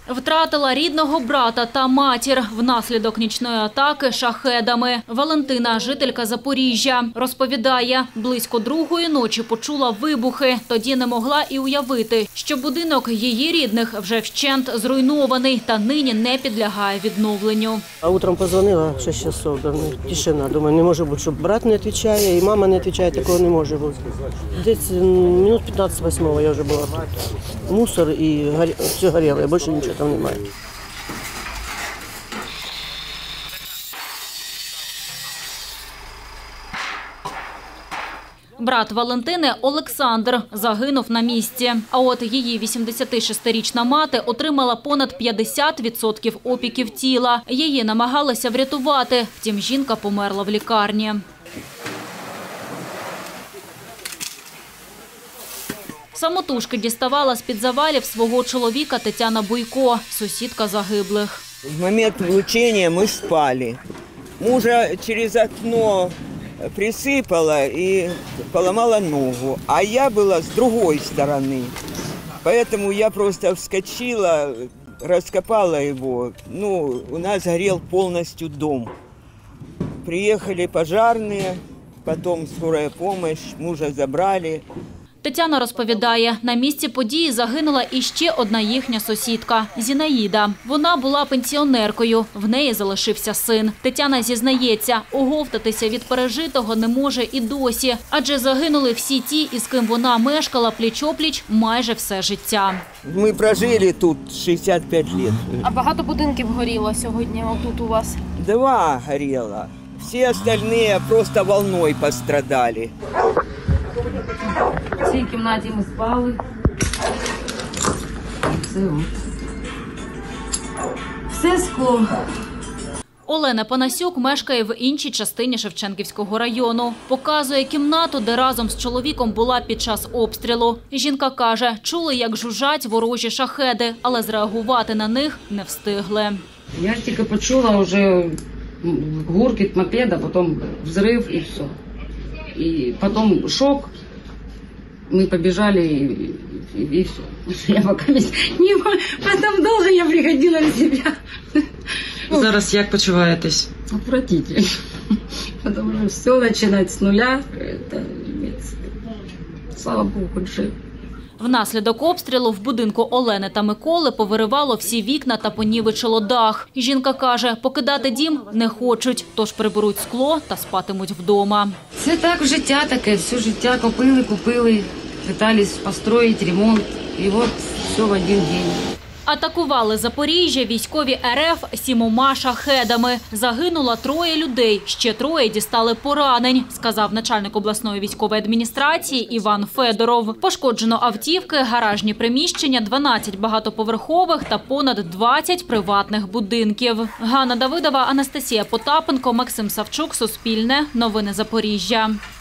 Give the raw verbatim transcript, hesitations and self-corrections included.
Втратила рідного брата та матір внаслідок нічної атаки шахедами. Валентина, жителька Запоріжжя, розповідає, близько другої ночі почула вибухи. Тоді не могла і уявити, що будинок її рідних вже вщент зруйнований та нині не підлягає відновленню. А утром позвонила в шість часов, тишина. Думаю, не може бути, щоб брат не відповідає і мама не відповідає, такого не може бути. Десь минут п'ятнадцять восьмого я вже була тут. Мусор і все горіло, і більше нічого там немає. Брат Валентини Олександр загинув на місці. А от її вісімдесятишестирічна мати отримала понад п'ятдесят відсотків опіків тіла. Її намагалися врятувати, втім жінка померла в лікарні. Самотужки діставала з-під завалів свого чоловіка Тетяна Буйко, сусідка загиблих. В момент влучения мы спали. Мужа через окно присыпала и поломала ногу, а я была с другой стороны. Поэтому я просто вскочила, раскопала его. Ну, у нас горел полностью дом. Приехали пожарные, потом скорая помощь, мужа забрали. Тетяна розповідає, на місці події загинула іще одна їхня сусідка – Зінаїда. Вона була пенсіонеркою, в неї залишився син. Тетяна зізнається, оговтатися від пережитого не може і досі, адже загинули всі ті, із ким вона мешкала пліч-опліч майже все життя. Ми прожили тут шістдесят п'ять років. А багато будинків горіло сьогодні отут у вас? Два горело. Все остальные просто волной пострадали. В цій кімнаті ми спали. Все, все скло. Олена Панасюк мешкає в іншій частині Шевченківського району. Показує кімнату, де разом з чоловіком була під час обстрілу. Жінка каже, чули, як жужжать ворожі шахеди, але зреагувати на них не встигли. Я тільки почула вже гуркіт мопеда, потім взрив і все. І потім шок. Мы побежали и, и, и все. Я пока не... Потом долго я приходила в себя. Зараз як почуваєтесь? Отвратительно. Потому что все начинать с нуля. Это... Слава Богу, хоть жив. Внаслідок обстрілу в будинку Олени та Миколи повиривало всі вікна та понівечило дах. Жінка каже, покидати дім не хочуть, тож приберуть скло та спатимуть вдома. Це так життя таке, все життя купили, купили, питались построїти ремонт, і от все в один день. Атакували Запоріжжя військові РФ сімома шахедами. Загинуло троє людей, ще троє дістали поранень, сказав начальник обласної військової адміністрації Іван Федоров. Пошкоджено автівки, гаражні приміщення, дванадцять багатоповерхових та понад двадцять приватних будинків. Ганна Давидова, Анастасія Потапенко, Максим Савчук, Суспільне, Новини Запоріжжя.